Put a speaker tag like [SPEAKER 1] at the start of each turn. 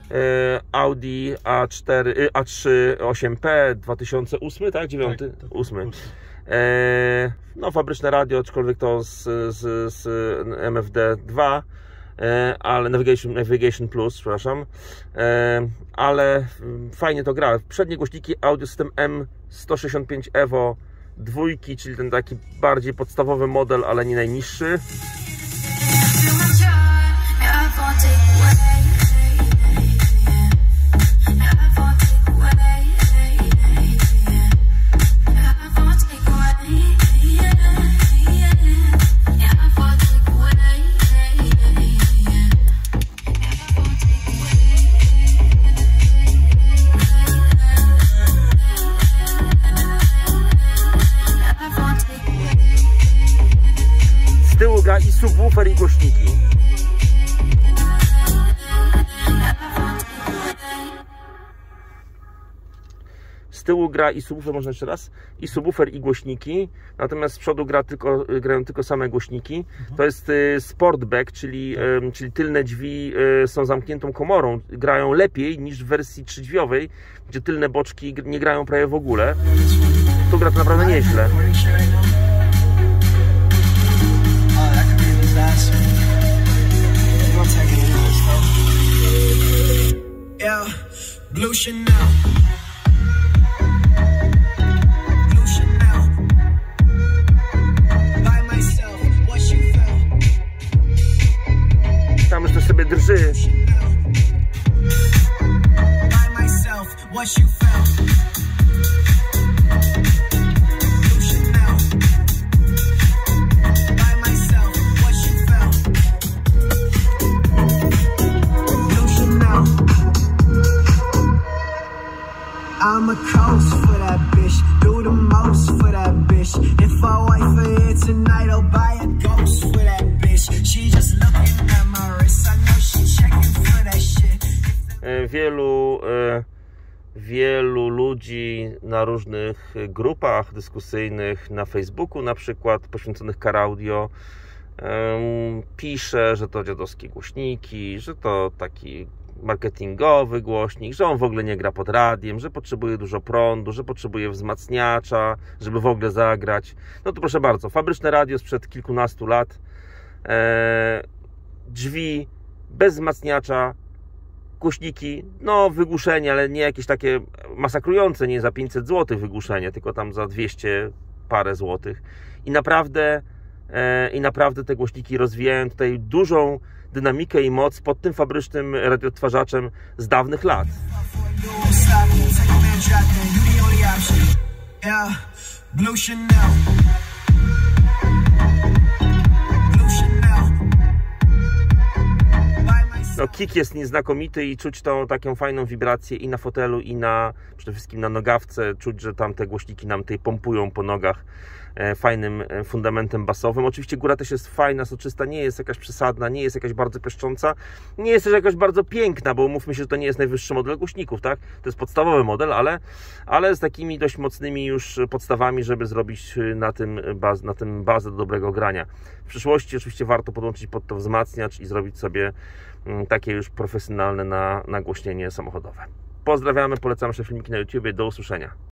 [SPEAKER 1] Audi A3 8P 2008, tak? 9?
[SPEAKER 2] Tak,
[SPEAKER 1] 8. No, fabryczne radio, aczkolwiek to z MFD2, ale Navigation Plus, przepraszam, ale fajnie to gra. Przednie głośniki Audio System M165 Evo 2, czyli ten taki bardziej podstawowy model, ale nie najniższy. Z tyłu gra i subwoofer, i głośniki. Z tyłu gra i subwoofer, można jeszcze raz, i subwoofer, i głośniki, natomiast z przodu grają tylko same głośniki. To jest Sportback, czyli tylne drzwi są zamkniętą komorą, grają lepiej niż w wersji trzydrzwiowej, gdzie tylne boczki nie grają prawie w ogóle. Tu gra to naprawdę nieźle.
[SPEAKER 3] Blue Chanel.
[SPEAKER 1] Tam już to sobie drży.
[SPEAKER 3] I'm a coast for that bitch, do the most for that bitch. If I wait for it tonight, I'll buy a ghost for that bitch. She just looking at my wrist, I know she checking for that shit.
[SPEAKER 1] Wielu ludzi na różnych grupach dyskusyjnych, na Facebooku na przykład, poświęconych Car Audio, pisze, że to dziadowskie głośniki, że to taki marketingowy głośnik, że on w ogóle nie gra pod radiem, że potrzebuje dużo prądu, że potrzebuje wzmacniacza, żeby w ogóle zagrać. No to proszę bardzo, fabryczne radio sprzed kilkunastu lat, drzwi bez wzmacniacza, głośniki, no wygłuszenie, ale nie jakieś takie masakrujące, nie za 500 zł wygłuszenie, tylko tam za 200 parę złotych. I naprawdę te głośniki rozwijają tutaj dużą dynamikę i moc pod tym fabrycznym radioodtwarzaczem z dawnych lat. No, kick jest nieznakomity i czuć tą taką fajną wibrację i na fotelu, i przede wszystkim na nogawce. Czuć, że tam te głośniki nam tutaj pompują po nogach fajnym fundamentem basowym. Oczywiście góra też jest fajna, soczysta, nie jest jakaś przesadna, nie jest jakaś bardzo pieszcząca, nie jest też jakaś bardzo piękna, bo umówmy się, że to nie jest najwyższy model głośników, tak? To jest podstawowy model, ale z takimi dość mocnymi już podstawami, żeby zrobić na tym bazę do dobrego grania. W przyszłości oczywiście warto podłączyć pod to wzmacniacz i zrobić sobie takie już profesjonalne nagłośnienie samochodowe. Pozdrawiamy, polecamy nasze filmiki na YouTube, do usłyszenia.